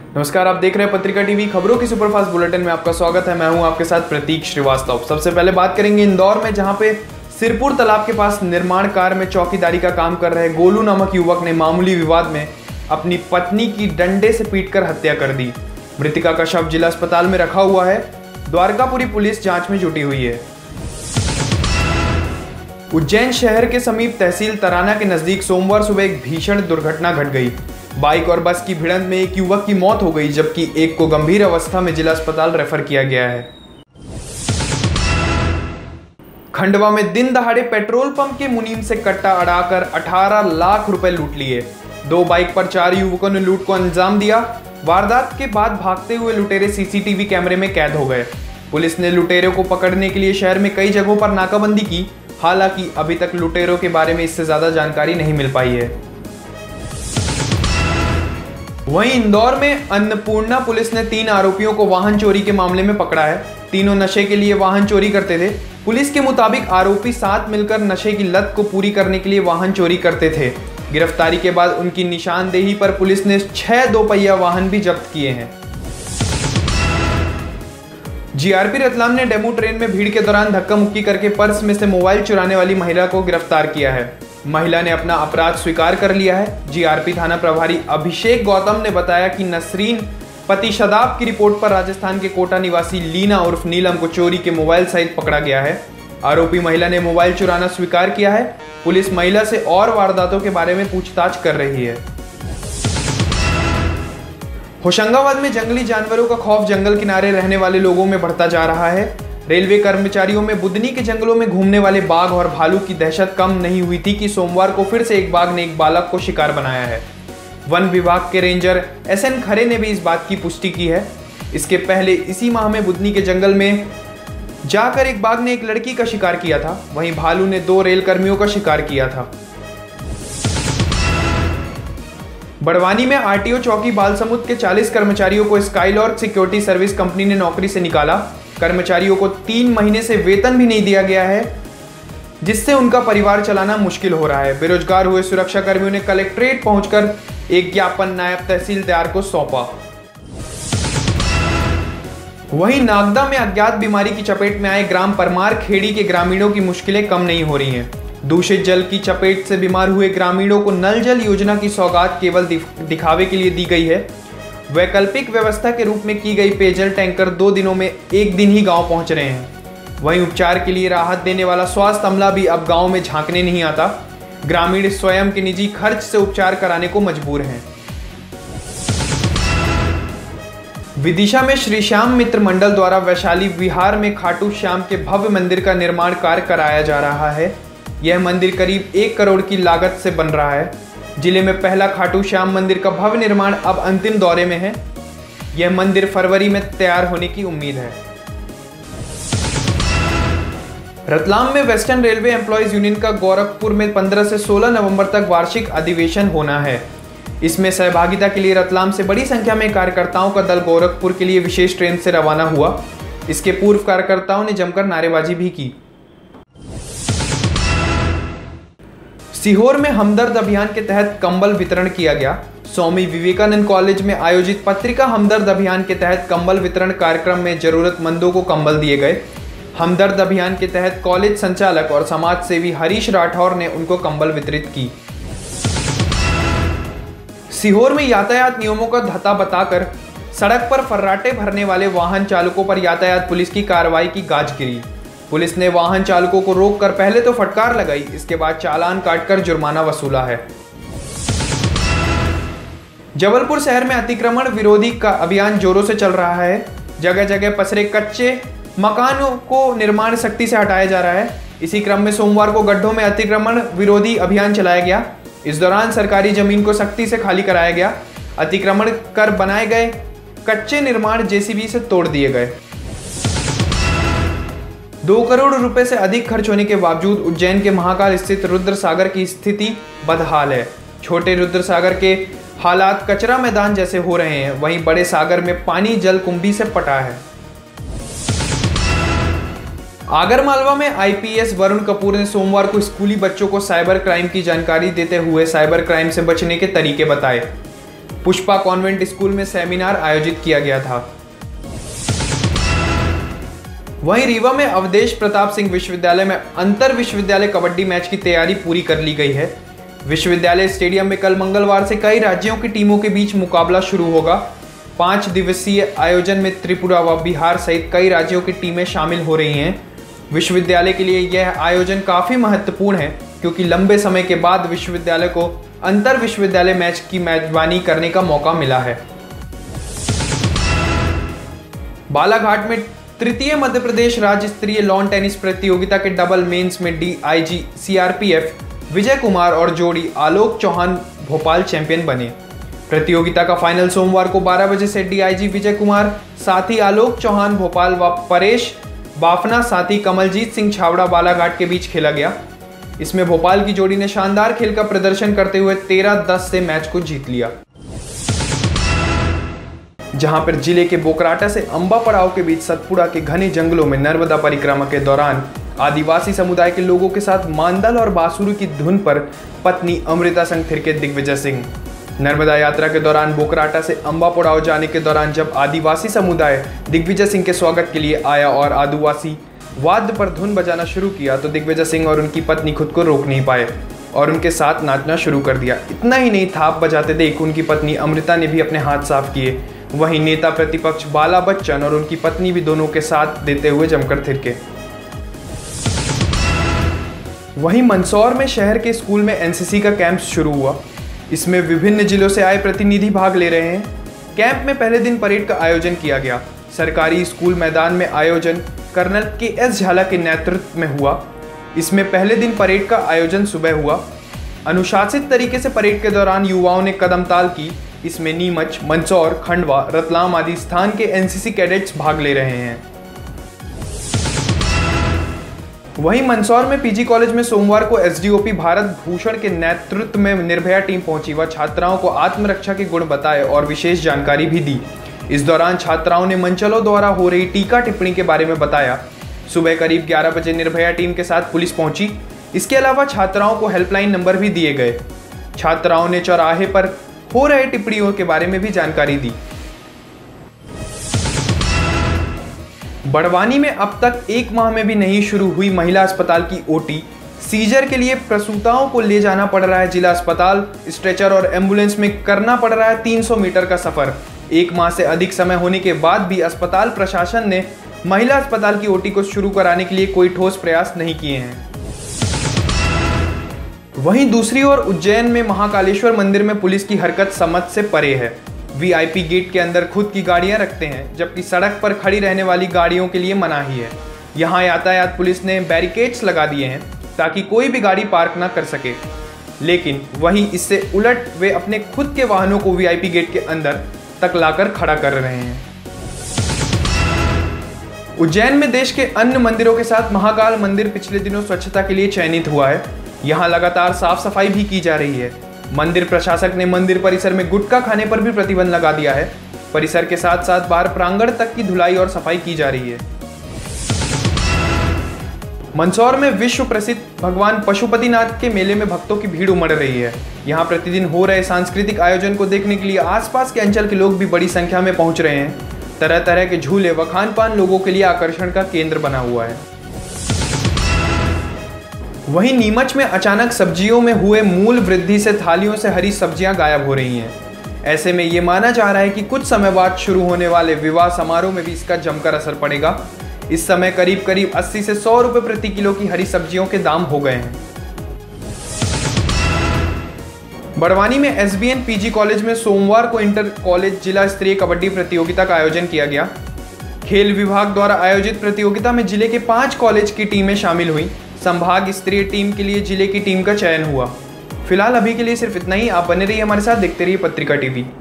नमस्कार, आप देख रहे हैं पत्रिका टीवी। खबरों की सुपरफास्ट बुलेटिन में आपका स्वागत है। मैं हूं आपके साथ प्रतीक श्रीवास्तव। सबसे पहले बात करेंगे इंदौर में, जहां पे सिरपुर तालाब के पास निर्माण कार्य में चौकीदारी का काम कर रहे गोलू नामक युवक ने मामूली विवाद में अपनी पत्नी की डंडे से पीटकर हत्या कर दी। मृतका का शव जिला अस्पताल में रखा हुआ है। द्वारकापुरी पुलिस जांच में जुटी हुई है। उज्जैन शहर के समीप तहसील तराना के नजदीक सोमवार सुबह एक भीषण दुर्घटना घट गई। बाइक और बस की भिड़ंत में एक युवक की मौत हो गई, जबकि एक को गंभीर अवस्था में जिला अस्पताल रेफर किया गया है। खंडवा में दिन दहाड़े पेट्रोल पंप के मुनीम से कट्टा अड़ाकर 18 लाख रुपए लूट लिए। 2 बाइक पर 4 युवकों ने लूट को अंजाम दिया। वारदात के बाद भागते हुए लुटेरे सीसीटीवी कैमरे में कैद हो गए। पुलिस ने लुटेरों को पकड़ने के लिए शहर में कई जगहों पर नाकाबंदी की। हालांकि अभी तक लुटेरों के बारे में इससे ज्यादा जानकारी नहीं मिल पाई है। वहीं इंदौर में अन्नपूर्णा पुलिस ने 3 आरोपियों को वाहन चोरी के मामले में पकड़ा है। तीनों नशे के लिए वाहन चोरी करते थे। पुलिस के मुताबिक आरोपी साथ मिलकर नशे की लत को पूरी करने के लिए वाहन चोरी करते थे। गिरफ्तारी के बाद उनकी निशानदेही पर पुलिस ने 6 दोपहिया वाहन भी जब्त किए हैं। जीआरपी रतलाम ने डेमू ट्रेन में भीड़ के दौरान धक्का मुक्की करके पर्स में से मोबाइल चुराने वाली महिला को गिरफ्तार किया है। महिला ने अपना अपराध स्वीकार कर लिया है। जीआरपी थाना प्रभारी अभिषेक गौतम ने बताया कि नसरीन पति शदाब की रिपोर्ट पर राजस्थान के कोटा निवासी लीना उर्फ नीलम को चोरी के मोबाइल सहित पकड़ा गया है। आरोपी महिला ने मोबाइल चुराना स्वीकार किया है। पुलिस महिला से और वारदातों के बारे में पूछताछ कर रही है। होशंगाबाद में जंगली जानवरों का खौफ जंगल किनारे रहने वाले लोगों में बढ़ता जा रहा है। रेलवे कर्मचारियों में बुदनी के जंगलों में घूमने वाले बाघ और भालू की दहशत कम नहीं हुई थी कि सोमवार को फिर से एक बाघ ने एक बालक को शिकार बनाया है। वन विभाग के रेंजर SN खरे ने भी इस बात की पुष्टि की है। इसके पहले इसी माह में बुदनी के जंगल में जाकर एक बाघ ने एक लड़की का शिकार किया था। वहीं भालू ने 2 रेल कर्मियों का शिकार किया था। बड़वानी में आरटीओ चौकी बालसमुद के 40 कर्मचारियों को स्काईलॉर्क सिक्योरिटी सर्विस कंपनी ने नौकरी से निकाला। कर्मचारियों को 3 महीने से वेतन भी नहीं दिया गया है, जिससे उनका परिवार चलाना मुश्किल हो रहा है। बेरोजगार हुए सुरक्षा कर्मियों ने कलेक्ट्रेट पहुंचकर एक ज्ञापन नायब तहसीलदार को सौंपा। वहीं नागदा में अज्ञात बीमारी की चपेट में आए ग्राम परमार खेड़ी के ग्रामीणों की मुश्किलें कम नहीं हो रही हैं। दूषित जल की चपेट से बीमार हुए ग्रामीणों को नल जल योजना की सौगात केवल दिखावे के लिए दी गई है। वैकल्पिक व्यवस्था के रूप में की गई पेयजल टैंकर 2 दिनों में 1 दिन ही गांव पहुंच रहे हैं। वहीं उपचार के लिए राहत देने वाला स्वास्थ्य अमला भी अब गांव में झांकने नहीं आता। ग्रामीण स्वयं के निजी खर्च से उपचार कराने को मजबूर हैं। विदिशा में श्री श्याम मित्र मंडल द्वारा वैशाली विहार में खाटू श्याम के भव्य मंदिर का निर्माण कार्य कराया जा रहा है। यह मंदिर करीब 1 करोड़ की लागत से बन रहा है। जिले में पहला खाटू श्याम मंदिर का भव्य निर्माण अब अंतिम दौरे में है। यह मंदिर फरवरी में तैयार होने की उम्मीद है। रतलाम में वेस्टर्न रेलवे एम्प्लॉयज यूनियन का गोरखपुर में 15 से 16 नवंबर तक वार्षिक अधिवेशन होना है। इसमें सहभागिता के लिए रतलाम से बड़ी संख्या में कार्यकर्ताओं का दल गोरखपुर के लिए विशेष ट्रेन से रवाना हुआ। इसके पूर्व कार्यकर्ताओं ने जमकर नारेबाजी भी की। सीहोर में हमदर्द अभियान के तहत कंबल वितरण किया गया। स्वामी विवेकानंद कॉलेज में आयोजित पत्रिका हमदर्द अभियान के तहत कंबल वितरण कार्यक्रम में जरूरतमंदों को कंबल दिए गए। हमदर्द अभियान के तहत कॉलेज संचालक और समाज सेवी हरीश राठौर ने उनको कंबल वितरित की। सीहोर में यातायात नियमों का धता बताकर सड़क पर फर्राटे भरने वाले वाहन चालकों पर यातायात पुलिस की कार्रवाई की गाज गिरी। पुलिस ने वाहन चालकों को रोककर पहले तो फटकार लगाई, इसके बाद चालान काटकर जुर्माना वसूला है। जबलपुर शहर में अतिक्रमण विरोधी का अभियान जोरों से चल रहा है। जगह जगह पसरे कच्चे मकानों को निर्माण सख्ती से हटाया जा रहा है। इसी क्रम में सोमवार को गड्ढों में अतिक्रमण विरोधी अभियान चलाया गया। इस दौरान सरकारी जमीन को सख्ती से खाली कराया गया। अतिक्रमण कर बनाए गए कच्चे निर्माण जेसीबी से तोड़ दिए गए। 2 करोड़ रुपए से अधिक खर्च होने के बावजूद उज्जैन के महाकाल स्थित रुद्र सागर की स्थिति बदहाल है। छोटे रुद्र सागर के हालात कचरा मैदान जैसे हो रहे हैं। वहीं बड़े सागर में पानी जल कुंभी से पटा है। आगरमालवा में आईपीएस वरुण कपूर ने सोमवार को स्कूली बच्चों को साइबर क्राइम की जानकारी देते हुए साइबर क्राइम से बचने के तरीके बताए। पुष्पा कॉन्वेंट स्कूल में सेमिनार आयोजित किया गया था। वहीं रीवा में अवधेश प्रताप सिंह विश्वविद्यालय में अंतर विश्वविद्यालय कबड्डी मैच की तैयारी पूरी कर ली गई है। विश्वविद्यालय स्टेडियम में कल मंगलवार से कई राज्यों की टीमों के बीच मुकाबला शुरू होगा। 5 दिवसीय आयोजन में त्रिपुरा व बिहार सहित कई राज्यों की टीमें शामिल हो रही हैं। विश्वविद्यालय के लिए यह आयोजन काफ़ी महत्वपूर्ण है क्योंकि लंबे समय के बाद विश्वविद्यालय को अंतर विश्वविद्यालय मैच की मेजबानी करने का मौका मिला है। बालाघाट में तृतीय मध्य प्रदेश राज्य स्तरीय लॉन टेनिस प्रतियोगिता के डबल मेंस में DIG CRPF विजय कुमार और जोड़ी आलोक चौहान भोपाल चैंपियन बने। प्रतियोगिता का फाइनल सोमवार को 12 बजे से DIG विजय कुमार साथी आलोक चौहान भोपाल व परेश बाफना साथी कमलजीत सिंह छावड़ा बालाघाट के बीच खेला गया। इसमें भोपाल की जोड़ी ने शानदार खेल का प्रदर्शन करते हुए 13-10 से मैच को जीत लिया। जहां पर जिले के बोकराटा से अंबा पड़ाव के बीच सतपुड़ा के घने जंगलों में नर्मदा परिक्रमा के दौरान आदिवासी समुदाय के लोगों के साथ मांदल और बांसुरी की धुन पर पत्नी अमृता संग थिरके दिग्विजय सिंह। नर्मदा यात्रा के दौरान बोकराटा से अंबा पड़ाव जाने के दौरान जब आदिवासी समुदाय दिग्विजय सिंह के स्वागत के लिए आया और आदिवासी वाद्य पर धुन बजाना शुरू किया तो दिग्विजय सिंह और उनकी पत्नी खुद को रोक नहीं पाए और उनके साथ नाचना शुरू कर दिया। इतना ही नहीं, थाप बजाते देख उनकी पत्नी अमृता ने भी अपने हाथ साफ किए। वहीं नेता प्रतिपक्ष बाला बच्चन और उनकी पत्नी भी दोनों के साथ देते हुए जमकर थिरके। वहीं मंदसौर में शहर के स्कूल में NCC का कैंप शुरू हुआ। इसमें विभिन्न जिलों से आए प्रतिनिधि भाग ले रहे हैं। कैंप में पहले दिन परेड का आयोजन किया गया। सरकारी स्कूल मैदान में आयोजन कर्नल KS झाला के नेतृत्व में हुआ। इसमें पहले दिन परेड का आयोजन सुबह हुआ। अनुशासित तरीके से परेड के दौरान युवाओं ने कदमताल की। इसमें नीमच, मंदसौर, खंडवा, रतलाम आदि स्थान के NCC कैडेट्स भाग ले रहे हैं। वहीं मंदसौर में PG कॉलेज में सोमवार को SDOP भारत भूषण के नेतृत्व में निर्भया टीम पहुंची व छात्राओं को आत्मरक्षा के गुण बताए और विशेष जानकारी भी दी। इस दौरान छात्राओं ने मंचलों द्वारा हो रही टीका टिप्पणी के बारे में बताया। सुबह करीब 11 बजे निर्भया टीम के साथ पुलिस पहुंची। इसके अलावा छात्राओं को हेल्पलाइन नंबर भी दिए गए। छात्राओं ने चौराहे पर हो रहे टिप्पणियों के बारे में भी जानकारी दी। बड़वानी में अब तक 1 माह में भी नहीं शुरू हुई महिला अस्पताल की OT। सीजर के लिए प्रसूताओं को ले जाना पड़ रहा है जिला अस्पताल। स्ट्रेचर और एम्बुलेंस में करना पड़ रहा है 300 मीटर का सफर। 1 माह से अधिक समय होने के बाद भी अस्पताल प्रशासन ने महिला अस्पताल की OT को शुरू कराने के लिए कोई ठोस प्रयास नहीं किए हैं। वहीं दूसरी ओर उज्जैन में महाकालेश्वर मंदिर में पुलिस की हरकत समझ से परे है। VIP गेट के अंदर खुद की गाड़ियां रखते हैं जबकि सड़क पर खड़ी रहने वाली गाड़ियों के लिए मनाही है। यहां यातायात पुलिस ने बैरिकेड्स लगा दिए हैं ताकि कोई भी गाड़ी पार्क ना कर सके, लेकिन वहीं इससे उलट वे अपने खुद के वाहनों को VIP गेट के अंदर तक लाकर खड़ा कर रहे हैं। उज्जैन में देश के अन्य मंदिरों के साथ महाकाल मंदिर पिछले दिनों स्वच्छता के लिए चयनित हुआ है। यहाँ लगातार साफ सफाई भी की जा रही है। मंदिर प्रशासक ने मंदिर परिसर में गुटखा खाने पर भी प्रतिबंध लगा दिया है। परिसर के साथ साथ बाहर प्रांगण तक की धुलाई और सफाई की जा रही है। मंदसौर में विश्व प्रसिद्ध भगवान पशुपतिनाथ के मेले में भक्तों की भीड़ उमड़ रही है। यहाँ प्रतिदिन हो रहे सांस्कृतिक आयोजन को देखने के लिए आसपास के अंचल के लोग भी बड़ी संख्या में पहुंच रहे हैं। तरह तरह के झूले व खान पान लोगों के लिए आकर्षण का केंद्र बना हुआ है। वहीं नीमच में अचानक सब्जियों में हुए मूल वृद्धि से थालियों से हरी सब्जियां गायब हो रही हैं। ऐसे में ये माना जा रहा है कि कुछ समय बाद शुरू होने वाले विवाह समारोह में भी इसका जमकर असर पड़ेगा। इस समय करीब करीब 80 से 100 रुपए प्रति किलो की हरी सब्जियों के दाम हो गए हैं। बड़वानी में SBN PG कॉलेज में सोमवार को इंटर कॉलेज जिला स्तरीय कबड्डी प्रतियोगिता का आयोजन किया गया। खेल विभाग द्वारा आयोजित प्रतियोगिता में जिले के 5 कॉलेज की टीमें शामिल हुई। संभाग स्तरीय टीम के लिए जिले की टीम का चयन हुआ। फिलहाल अभी के लिए सिर्फ इतना ही। आप बने रहिए हमारे साथ, देखते रहिए पत्रिका TV।